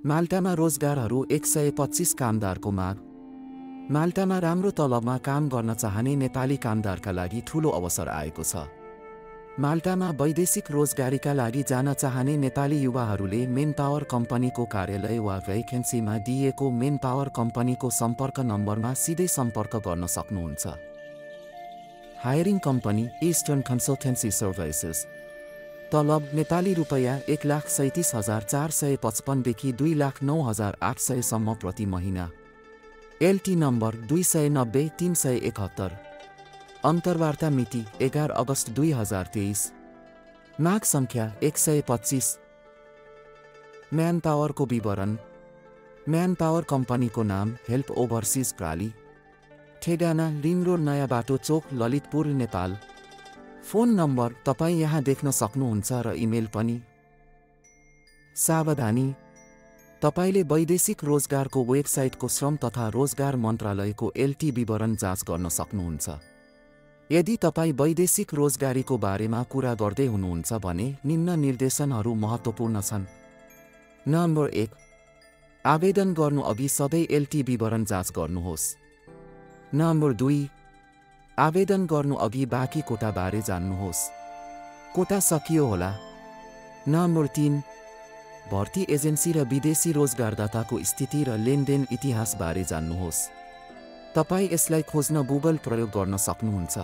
माल्टामा रोजगारहरू 125 कामदारको माग। माल्टामा राम्रो तलबमा काम गर्न चाहने नेपाली कामदारका लागि ठूलो अवसर आएको छ। माल्टामा वैदेशिक रोजगारीका लागि जान चाहने नेपाली युवाहरूले मेनपावर कम्पनीको कार्यालय वा भ्याकेन्सीमा दिएको मेनपावर कम्पनीको सम्पर्क नम्बरमा सिधै सम्पर्क गर्न सक्नुहुन्छ। Hiring company Eastern Consultancy Services. तलब नेपाली रुपैयाँ 1,37,455 देखि 2,09,800 सम्म प्रति महिना। LT number 290-371। अन्तर्वार्ता मिति 11 अगस्त 2023। माग सङ्ख्या 125। म्यानपावरको विवरण। म्यानपावर कम्पनीको नाम हेल्प ओभरसिज प्राली। ठेगाना ring road Naya Bato Chowk Lalitpur Nepal. Phone number तपाईँ यहाँ देख्न सक्नुहुन्छ र इमेल पनि। सावधानी, तपाईले वैदेशिक रोजगारको वेबसाइटको श्रम तथा रोजगार मन्त्रालयको एलटी विवरण जाँच गर्न सक्नुहुन्छ। यदि तपाईँ वैदेशिक रोजगारीको बारेमा कुरा गर्दै हुनुहुन्छ भने निम्न निर्देशनहरू महत्त्वपूर्ण छन्। नम्बर 1, आवेदन गर्नु अघि सधैँ एलटी विवरण जाँच गर्नुहोस्। नम्बर 2, आवेदन गर्नु अघि बाँकी कोटाबारे जान्नुहोस्। कोटा सकियो होला। नम्बर 3, भर्ती एजेन्सी र विदेशी रोजगारदाताको स्थिति र लेनदेन इतिहासबारे जान्नुहोस्। तपाईँ यसलाई खोज्न गुगल प्रयोग गर्न सक्नुहुन्छ।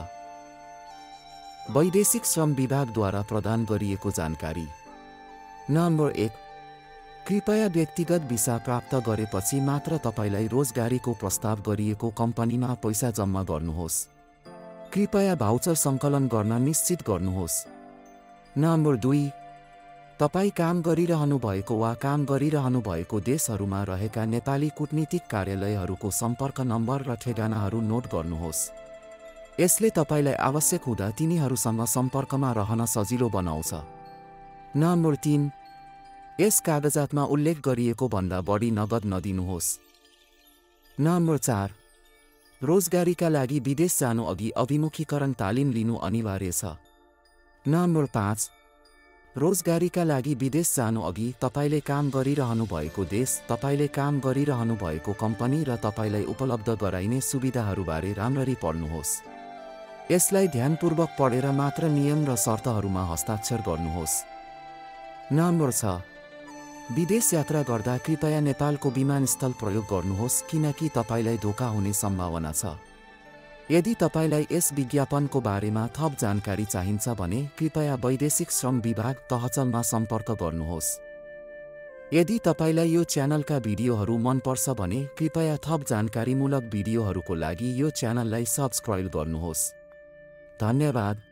वैदेशिक श्रम विभागद्वारा प्रदान गरिएको जानकारी। नम्बर 1, कृपया व्यक्तिगत भिसा प्राप्त गरेपछि मात्र तपाईलाई रोजगारीको प्रस्ताव गरिएको कम्पनीमा पैसा जम्मा गर्नुहोस्। कृपया भाउचर सङ्कलन गर्न निश्चित गर्नुहोस्। नम्बर 2, तपाईँ काम गरिरहनु भएको वा काम गरिरहनु भएको देशहरूमा रहेका नेपाली कूटनीतिक कार्यालयहरूको सम्पर्क नम्बर र ठेगानाहरू नोट गर्नुहोस्। यसले तपाईलाई आवश्यक हुँदा तिनीहरूसँग सम्पर्कमा रहन सजिलो बनाउँछ। नम्बर 3, यस कागजातमा उल्लेख गरिएको भन्दा बढी नगद नदिनुहोस्। नम्बर 4, रोजगारीका लागि विदेश जानु अघि अभिमुखीकरण तालिम लिनु अनिवार्य छ। नम्बर 5, रोजगारीका लागि विदेश जानु अघि तपाईले काम गरिरहनु भएको देश, तपाईले काम गरिरहनु भएको कम्पनी र तपाईलाई उपलब्ध गराइने सुविधाहरूबारे राम्ररी पढ्नुहोस्। यसलाई ध्यानपूर्वक पढेर मात्र नियम र शर्तहरूमा हस्ताक्षर गर्नुहोस्। नम्बर 6, विदेश यात्रा गर्दा कृपया नेपालको विमानस्थल प्रयोग गर्नुहोस् किनकि तपाईलाई धोका हुने सम्भावना छ। यदि तपाईलाई यस विज्ञापनको बारेमा थप जानकारी चाहिन्छ भने कृपया वैदेशिक श्रम विभाग तहचलमा सम्पर्क गर्नुहोस्। यदि तपाईलाई यो च्यानलका भिडियोहरू मन पर्छ भने कृपया थप जानकारीमूलक भिडियोहरूको लागि यो च्यानललाई सब्स्क्राइब गर्नुहोस्। धन्यवाद।